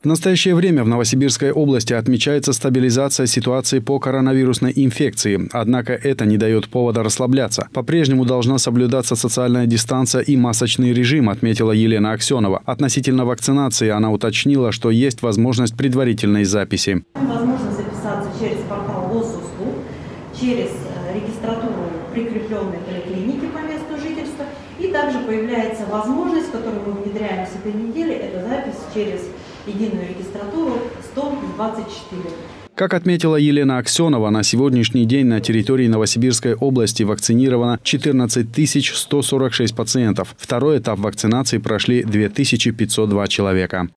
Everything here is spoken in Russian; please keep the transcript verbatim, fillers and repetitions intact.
В настоящее время в Новосибирской области отмечается стабилизация ситуации по коронавирусной инфекции. Однако это не дает повода расслабляться. По-прежнему должна соблюдаться социальная дистанция и масочный режим, отметила Елена Аксенова. Относительно вакцинации она уточнила, что есть возможность предварительной записи. Возможно записаться через портал госуслуг, через регистратуру прикрепленной поликлиники по месту жительства. И также появляется возможность, которую мы внедряем с этой недели, это запись через единую регистратуру сто двадцать четыре. Как отметила Елена Аксенова, на сегодняшний день на территории Новосибирской области вакцинировано четырнадцать тысяч сто сорок шесть пациентов. Второй этап вакцинации прошли две тысячи пятьсот два человека.